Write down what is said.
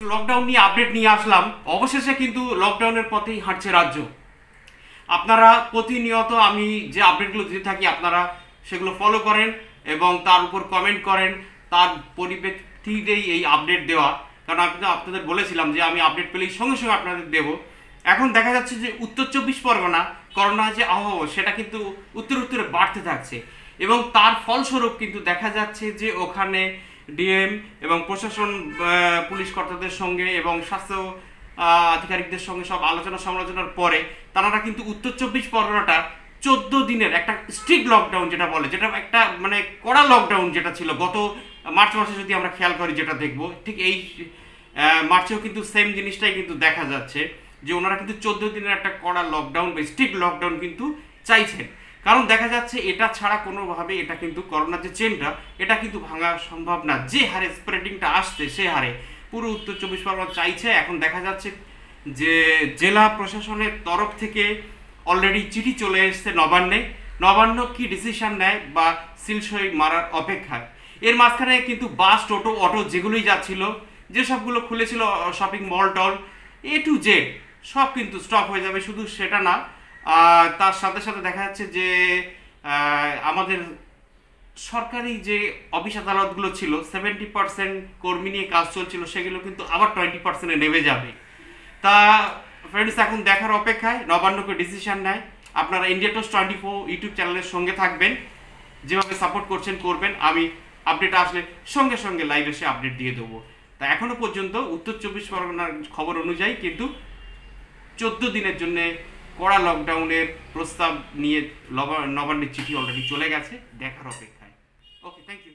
Lockdown নিয়ে update নিয়ে আসলাম। অবশেষে কিন্তু লকডাউনের পথেই হাঁটছে রাজ্য। আপনারা প্রতিনিয়ত আমি যে আপডেটগুলো দিতে থাকি আপনারা সেগুলো ফলো করেন এবং তার উপর কমেন্ট করেন, তার পরিপ্রেক্ষিতেই এই আপডেট দেওয়া। কারণ আমি তো আপনাদের বলেছিলাম যে আমি আপডেট পেলেই সঙ্গে সঙ্গে আপনাদের দেব। এখন দেখা যাচ্ছে যে উত্তর 24 পরগনা করোনা যে আবহাওয়া সেটা কিন্তু উত্তরে বাড়তে থাকছে এবং তার ফলস্বরূপ কিন্তু দেখা যাচ্ছে যে ওখানে ডিএম এবং প্রশাসন পুলিশ কর্তাদের সঙ্গে এবং স্বাস্থ্য আধিকারিকদের সঙ্গে সব আলোচনা সমালোচনার পরে তারা কিন্তু উত্তর 24 পরগনাটা 14 দিনের একটা স্ট্রিক্ট লকডাউন যেটা বলে, যেটা একটা মানে কড়া লকডাউন যেটা ছিল গত মার্চ মাসে যদি আমরা খেয়াল করি যেটা দেখবো ঠিক এই মার্চেও কিন্তু সেম জিনিসটাই কিন্তু দেখা যাচ্ছে যে ওনারা কিন্তু 14 দিনের একটা কড়া লকডাউন বা স্ট্রিক্ট লকডাউন কিন্তু চাইছেন। কারণ দেখা যাচ্ছে এটা ছাড়া কোনোভাবে এটা কিন্তু করোনার যে চেনটা এটা কিন্তু ভাঙা সম্ভব না। যে হারে স্প্রেডিংটা আসছে সে হারে পুরো উত্তর 24 পরগনা চাইছে। এখন দেখা যাচ্ছে যে জেলা প্রশাসনের তরফ থেকে অলরেডি চিঠি চলে এসছে নবান্ন কি ডিসিশন নেয় বা সিলসই মারার অপেক্ষায়। এর মাঝখানে কিন্তু বাস টোটো অটো যেগুলোই যাচ্ছিল, যেসবগুলো খুলেছিল শপিং মল টল A to Z সব কিন্তু স্টপ হয়ে যাবে। শুধু সেটা না, তার সাথে সাথে দেখা যাচ্ছে যে আমাদের সরকারি যে অফিস আদালতগুলো ছিল 70% কর্মী নিয়ে কাজ চলছিল সেগুলো কিন্তু আবার 20%-এ নেমে যাবে। তা ফ্রেন্ডস এখন দেখার অপেক্ষায় নবান্নকে ডিসিশন নেয়। আপনারা ইন্ডিয়া টোস্ট 24 ইউটিউব চ্যানেলের সঙ্গে থাকবেন, যেভাবে সাপোর্ট করছেন করবেন। আমি আপডেট আসলে সঙ্গে সঙ্গে লাইভ এসে আপডেট দিয়ে দেবো। তা এখনো পর্যন্ত উত্তর 24 পরগনার খবর অনুযায়ী কিন্তু 14 দিনের জন্য কড়া লকডাউনের প্রস্তাব নিয়ে নবান্নের চিঠি অলরেডি চলে গেছে। দেখার অপেক্ষায়। Okay, thank you.